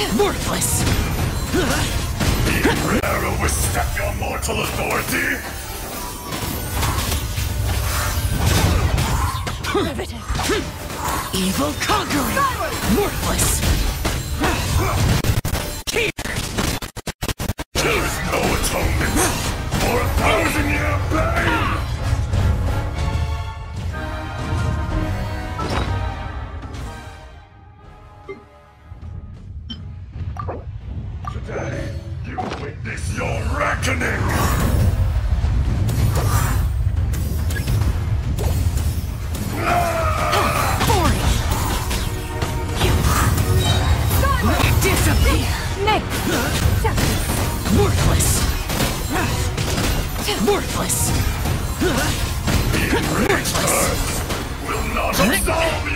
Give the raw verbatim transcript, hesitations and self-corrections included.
Worthless! You dare overstep your mortal authority? Evil conquering! Worthless! Here! There is no atonement for a thousand year pain! Today, you witness your reckoning! Disappear! Worthless! Worthless! Worthless! Will not absolve